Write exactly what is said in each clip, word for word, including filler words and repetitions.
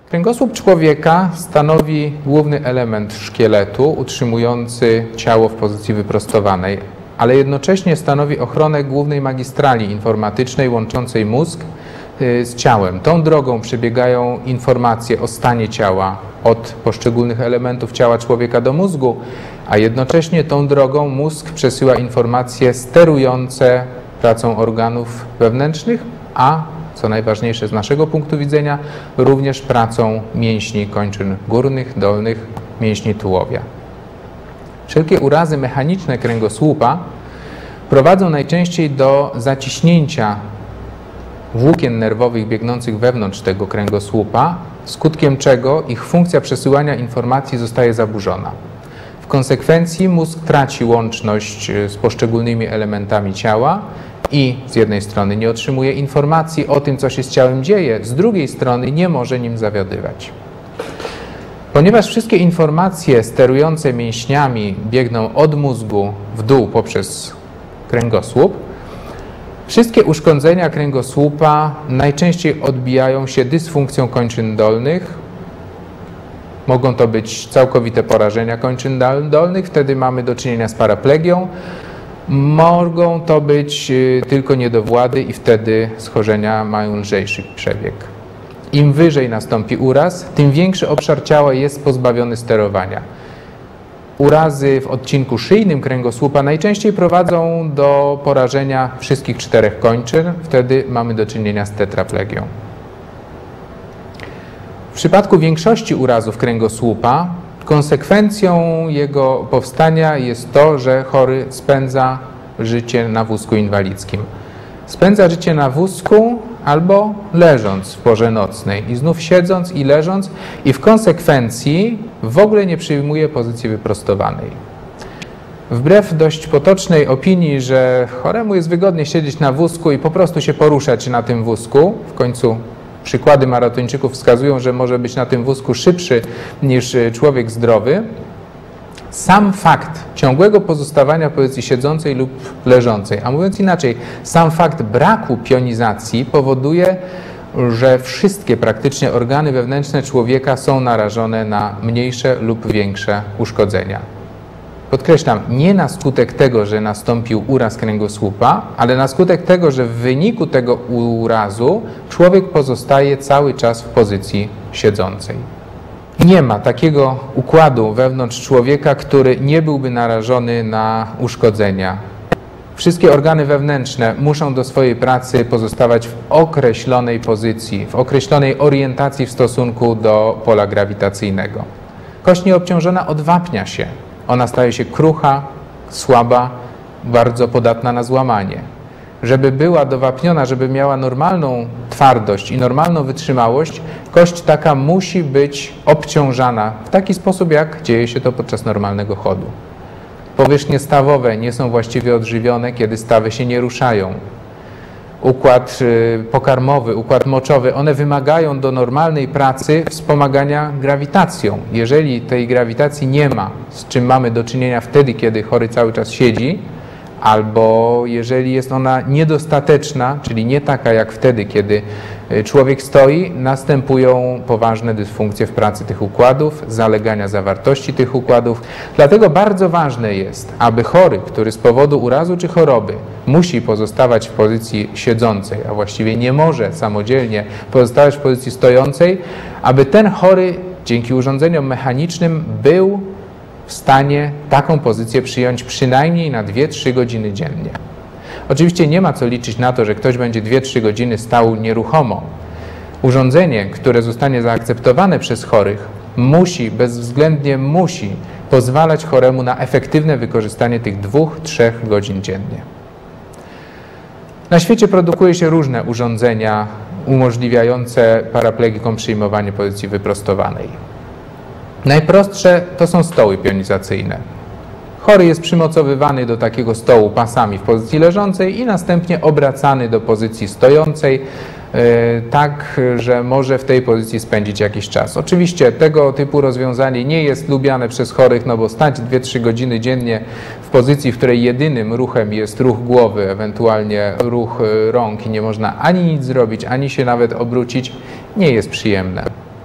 Kręgosłup człowieka stanowi główny element szkieletu utrzymujący ciało w pozycji wyprostowanej, ale jednocześnie stanowi ochronę głównej magistrali informatycznej łączącej mózg z ciałem. Tą drogą przebiegają informacje o stanie ciała od poszczególnych elementów ciała człowieka do mózgu, a jednocześnie tą drogą mózg przesyła informacje sterujące pracą organów wewnętrznych, a co najważniejsze z naszego punktu widzenia, również pracą mięśni kończyn górnych, dolnych, mięśni tułowia. Wszelkie urazy mechaniczne kręgosłupa prowadzą najczęściej do zaciśnięcia włókien nerwowych biegnących wewnątrz tego kręgosłupa, skutkiem czego ich funkcja przesyłania informacji zostaje zaburzona. W konsekwencji mózg traci łączność z poszczególnymi elementami ciała i z jednej strony nie otrzymuje informacji o tym, co się z ciałem dzieje, z drugiej strony nie może nim zawiadywać. Ponieważ wszystkie informacje sterujące mięśniami biegną od mózgu w dół poprzez kręgosłup, wszystkie uszkodzenia kręgosłupa najczęściej odbijają się dysfunkcją kończyn dolnych. Mogą to być całkowite porażenia kończyn dolnych, wtedy mamy do czynienia z paraplegią. Mogą to być tylko niedowłady i wtedy schorzenia mają lżejszy przebieg. Im wyżej nastąpi uraz, tym większy obszar ciała jest pozbawiony sterowania. Urazy w odcinku szyjnym kręgosłupa najczęściej prowadzą do porażenia wszystkich czterech kończyn, wtedy mamy do czynienia z tetraplegią. W przypadku większości urazów kręgosłupa konsekwencją jego powstania jest to, że chory spędza życie na wózku inwalidzkim. Spędza życie na wózku albo leżąc w porze nocnej i znów siedząc i leżąc i w konsekwencji w ogóle nie przyjmuje pozycji wyprostowanej. Wbrew dość potocznej opinii, że choremu jest wygodnie siedzieć na wózku i po prostu się poruszać na tym wózku, w końcu przykłady maratończyków wskazują, że może być na tym wózku szybszy niż człowiek zdrowy, sam fakt ciągłego pozostawania w pozycji siedzącej lub leżącej, a mówiąc inaczej, sam fakt braku pionizacji powoduje, że wszystkie praktycznie organy wewnętrzne człowieka są narażone na mniejsze lub większe uszkodzenia. Podkreślam, nie na skutek tego, że nastąpił uraz kręgosłupa, ale na skutek tego, że w wyniku tego urazu człowiek pozostaje cały czas w pozycji siedzącej. Nie ma takiego układu wewnątrz człowieka, który nie byłby narażony na uszkodzenia. Wszystkie organy wewnętrzne muszą do swojej pracy pozostawać w określonej pozycji, w określonej orientacji w stosunku do pola grawitacyjnego. Kość nieobciążona odwapnia się. Ona staje się krucha, słaba, bardzo podatna na złamanie. Żeby była dowapniona, żeby miała normalną twardość i normalną wytrzymałość, kość taka musi być obciążana w taki sposób, jak dzieje się to podczas normalnego chodu. Powierzchnie stawowe nie są właściwie odżywione, kiedy stawy się nie ruszają. Układ pokarmowy, układ moczowy, one wymagają do normalnej pracy wspomagania grawitacją. Jeżeli tej grawitacji nie ma, z czym mamy do czynienia wtedy, kiedy chory cały czas siedzi, albo jeżeli jest ona niedostateczna, czyli nie taka jak wtedy, kiedy człowiek stoi, następują poważne dysfunkcje w pracy tych układów, zalegania zawartości tych układów. Dlatego bardzo ważne jest, aby chory, który z powodu urazu czy choroby musi pozostawać w pozycji siedzącej, a właściwie nie może samodzielnie pozostawać w pozycji stojącej, aby ten chory dzięki urządzeniom mechanicznym był w stanie taką pozycję przyjąć przynajmniej na dwie trzy godziny dziennie. Oczywiście nie ma co liczyć na to, że ktoś będzie dwie trzy godziny stał nieruchomo. Urządzenie, które zostanie zaakceptowane przez chorych, musi, bezwzględnie musi pozwalać choremu na efektywne wykorzystanie tych dwóch trzech godzin dziennie. Na świecie produkuje się różne urządzenia umożliwiające paraplegikom przyjmowanie pozycji wyprostowanej. Najprostsze to są stoły pionizacyjne. Chory jest przymocowywany do takiego stołu pasami w pozycji leżącej i następnie obracany do pozycji stojącej, tak, że może w tej pozycji spędzić jakiś czas. Oczywiście tego typu rozwiązanie nie jest lubiane przez chorych, no bo stać dwie trzy godziny dziennie w pozycji, w której jedynym ruchem jest ruch głowy, ewentualnie ruch rąk i nie można ani nic zrobić, ani się nawet obrócić, nie jest przyjemne.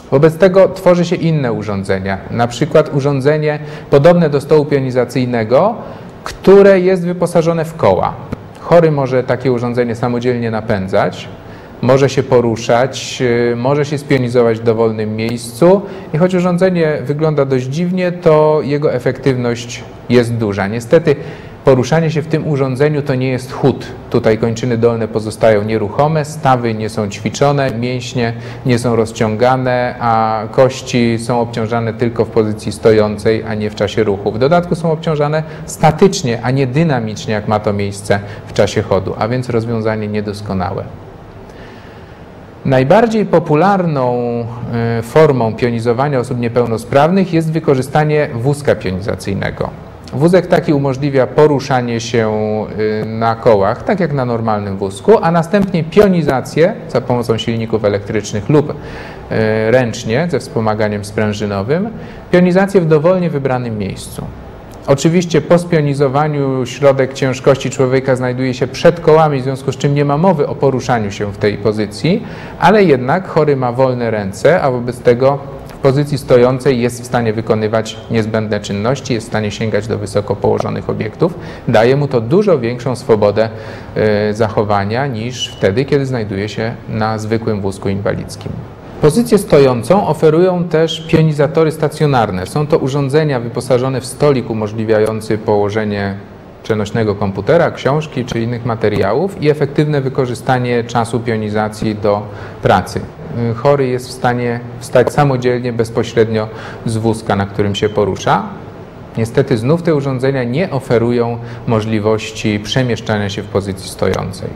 Wobec tego tworzy się inne urządzenia, na przykład urządzenie podobne do stołu pionizacyjnego, które jest wyposażone w koła. Chory może takie urządzenie samodzielnie napędzać, może się poruszać, może się spionizować w dowolnym miejscu i choć urządzenie wygląda dość dziwnie, to jego efektywność jest duża. Niestety poruszanie się w tym urządzeniu to nie jest chód. Tutaj kończyny dolne pozostają nieruchome, stawy nie są ćwiczone, mięśnie nie są rozciągane, a kości są obciążane tylko w pozycji stojącej, a nie w czasie ruchu. W dodatku są obciążane statycznie, a nie dynamicznie, jak ma to miejsce w czasie chodu, a więc rozwiązanie niedoskonałe. Najbardziej popularną formą pionizowania osób niepełnosprawnych jest wykorzystanie wózka pionizacyjnego. Wózek taki umożliwia poruszanie się na kołach, tak jak na normalnym wózku, a następnie pionizację za pomocą silników elektrycznych lub ręcznie ze wspomaganiem sprężynowym, pionizację w dowolnie wybranym miejscu. Oczywiście po spionizowaniu środek ciężkości człowieka znajduje się przed kołami, w związku z czym nie ma mowy o poruszaniu się w tej pozycji, ale jednak chory ma wolne ręce, a wobec tego w pozycji stojącej jest w stanie wykonywać niezbędne czynności, jest w stanie sięgać do wysoko położonych obiektów. Daje mu to dużo większą swobodę y, zachowania niż wtedy, kiedy znajduje się na zwykłym wózku inwalidzkim. Pozycję stojącą oferują też pionizatory stacjonarne. Są to urządzenia wyposażone w stolik umożliwiający położenie przenośnego komputera, książki czy innych materiałów i efektywne wykorzystanie czasu pionizacji do pracy. Chory jest w stanie wstać samodzielnie, bezpośrednio z wózka, na którym się porusza. Niestety znów te urządzenia nie oferują możliwości przemieszczania się w pozycji stojącej.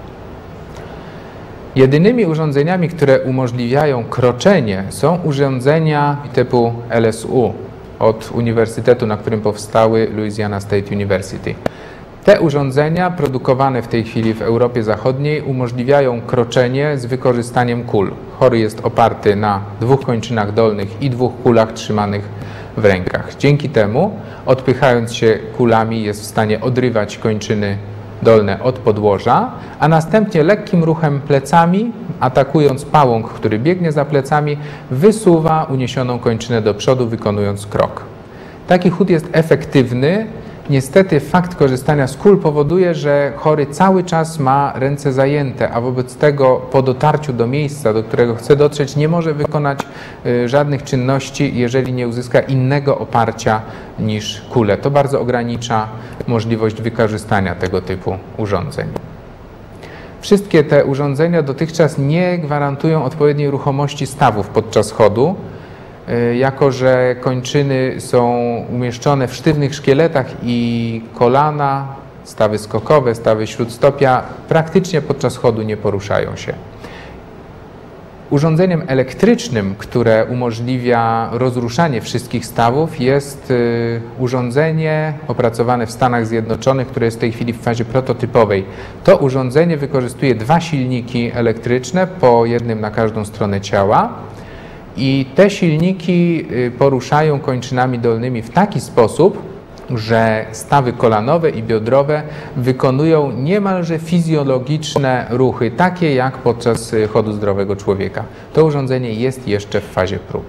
Jedynymi urządzeniami, które umożliwiają kroczenie, są urządzenia typu L S U od uniwersytetu, na którym powstały Louisiana State University. Te urządzenia produkowane w tej chwili w Europie Zachodniej umożliwiają kroczenie z wykorzystaniem kul. Chory jest oparty na dwóch kończynach dolnych i dwóch kulach trzymanych w rękach. Dzięki temu, odpychając się kulami, jest w stanie odrywać kończyny dolne od podłoża, a następnie lekkim ruchem plecami, atakując pałąk, który biegnie za plecami, wysuwa uniesioną kończynę do przodu, wykonując krok. Taki chód jest efektywny. Niestety fakt korzystania z kul powoduje, że chory cały czas ma ręce zajęte, a wobec tego po dotarciu do miejsca, do którego chce dotrzeć, nie może wykonać y, żadnych czynności, jeżeli nie uzyska innego oparcia niż kule. To bardzo ogranicza możliwość wykorzystania tego typu urządzeń. Wszystkie te urządzenia dotychczas nie gwarantują odpowiedniej ruchomości stawów podczas chodu, jako że kończyny są umieszczone w sztywnych szkieletach i kolana, stawy skokowe, stawy śródstopia praktycznie podczas chodu nie poruszają się. Urządzeniem elektrycznym, które umożliwia rozruszanie wszystkich stawów, jest urządzenie opracowane w Stanach Zjednoczonych, które jest w tej chwili w fazie prototypowej. To urządzenie wykorzystuje dwa silniki elektryczne, po jednym na każdą stronę ciała. I te silniki poruszają kończynami dolnymi w taki sposób, że stawy kolanowe i biodrowe wykonują niemalże fizjologiczne ruchy, takie jak podczas chodu zdrowego człowieka. To urządzenie jest jeszcze w fazie prób.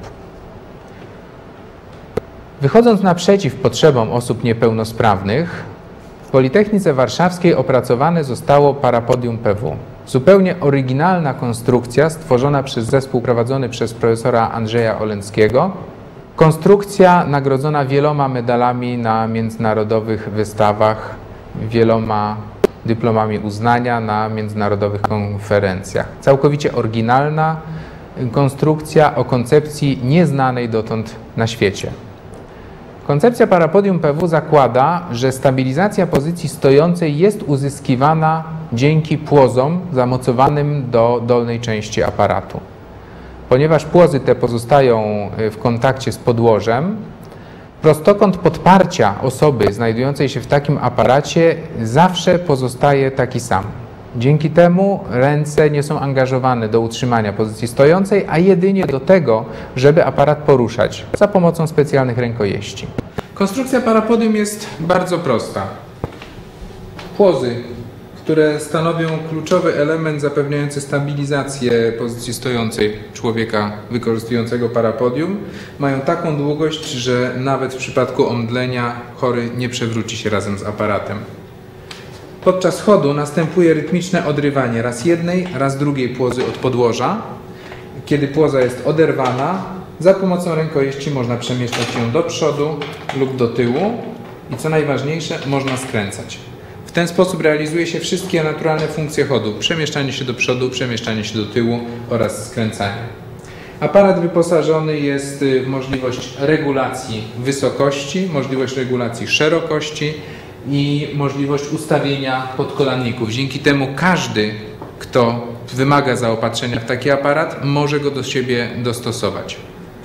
Wychodząc naprzeciw potrzebom osób niepełnosprawnych, w Politechnice Warszawskiej opracowane zostało parapodium P W. Zupełnie oryginalna konstrukcja stworzona przez zespół prowadzony przez profesora Andrzeja Oleńskiego. Konstrukcja nagrodzona wieloma medalami na międzynarodowych wystawach, wieloma dyplomami uznania na międzynarodowych konferencjach. Całkowicie oryginalna konstrukcja o koncepcji nieznanej dotąd na świecie. Koncepcja parapodium P W zakłada, że stabilizacja pozycji stojącej jest uzyskiwana dzięki płozom zamocowanym do dolnej części aparatu. Ponieważ płozy te pozostają w kontakcie z podłożem, prostokąt podparcia osoby znajdującej się w takim aparacie zawsze pozostaje taki sam. Dzięki temu ręce nie są angażowane do utrzymania pozycji stojącej, a jedynie do tego, żeby aparat poruszać za pomocą specjalnych rękojeści. Konstrukcja parapodium jest bardzo prosta. Płozy, które stanowią kluczowy element zapewniający stabilizację pozycji stojącej człowieka wykorzystującego parapodium, mają taką długość, że nawet w przypadku omdlenia chory nie przewróci się razem z aparatem. Podczas chodu następuje rytmiczne odrywanie raz jednej, raz drugiej płozy od podłoża. Kiedy płoza jest oderwana, za pomocą rękojeści można przemieszczać ją do przodu lub do tyłu i co najważniejsze, można skręcać. W ten sposób realizuje się wszystkie naturalne funkcje chodu: przemieszczanie się do przodu, przemieszczanie się do tyłu oraz skręcanie. Aparat wyposażony jest w możliwość regulacji wysokości, możliwość regulacji szerokości i możliwość ustawienia podkolanników. Dzięki temu każdy, kto wymaga zaopatrzenia w taki aparat, może go do siebie dostosować.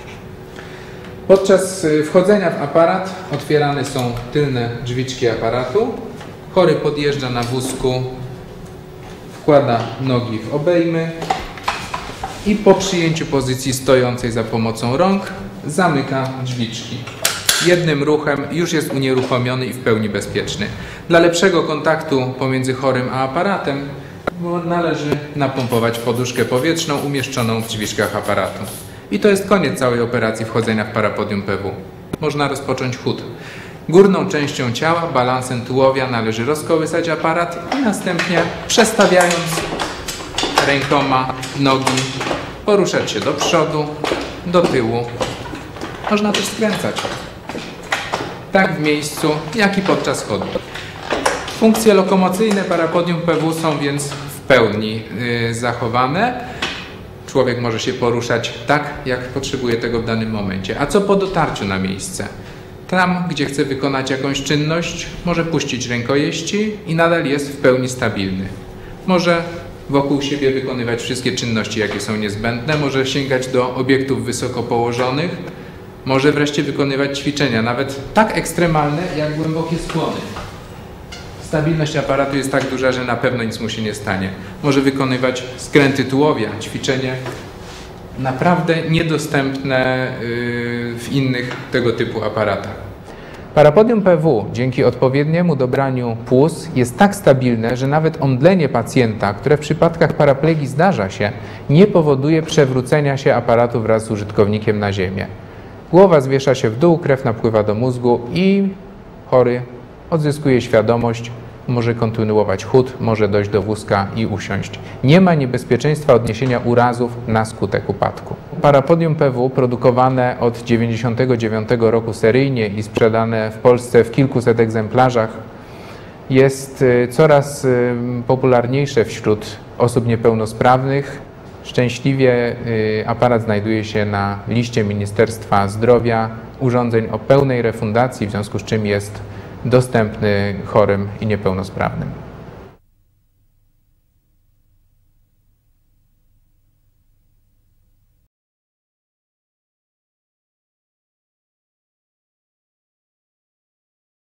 Podczas wchodzenia w aparat otwierane są tylne drzwiczki aparatu. Chory podjeżdża na wózku, wkłada nogi w obejmy i po przyjęciu pozycji stojącej za pomocą rąk zamyka drzwiczki. Jednym ruchem już jest unieruchomiony i w pełni bezpieczny. Dla lepszego kontaktu pomiędzy chorym a aparatem należy napompować poduszkę powietrzną umieszczoną w drzwiczkach aparatu. I to jest koniec całej operacji wchodzenia w parapodium P W. Można rozpocząć chód. Górną częścią ciała, balansem tułowia, należy rozkołysać aparat i następnie, przestawiając rękoma nogi, poruszać się do przodu, do tyłu. Można też skręcać. Tak w miejscu, jak i podczas chodu. Funkcje lokomocyjne parapodium P W są więc w pełni yy, zachowane. Człowiek może się poruszać tak, jak potrzebuje tego w danym momencie. A co po dotarciu na miejsce? Tam, gdzie chce wykonać jakąś czynność, może puścić rękojeści i nadal jest w pełni stabilny. Może wokół siebie wykonywać wszystkie czynności, jakie są niezbędne, może sięgać do obiektów wysoko położonych, może wreszcie wykonywać ćwiczenia, nawet tak ekstremalne, jak głębokie skłony. Stabilność aparatu jest tak duża, że na pewno nic mu się nie stanie. Może wykonywać skręty tułowia, ćwiczenie naprawdę niedostępne w innych tego typu aparatach. Parapodium P W dzięki odpowiedniemu dobraniu płuc jest tak stabilne, że nawet omdlenie pacjenta, które w przypadkach paraplegii zdarza się, nie powoduje przewrócenia się aparatu wraz z użytkownikiem na ziemię. Głowa zwiesza się w dół, krew napływa do mózgu i chory odzyskuje świadomość, może kontynuować chód, może dojść do wózka i usiąść. Nie ma niebezpieczeństwa odniesienia urazów na skutek upadku. Parapodium P W produkowane od tysiąc dziewięćset dziewięćdziesiątego dziewiątego roku seryjnie i sprzedane w Polsce w kilkuset egzemplarzach jest coraz popularniejsze wśród osób niepełnosprawnych. Szczęśliwie aparat znajduje się na liście Ministerstwa Zdrowia urządzeń o pełnej refundacji, w związku z czym jest dostępny chorym i niepełnosprawnym.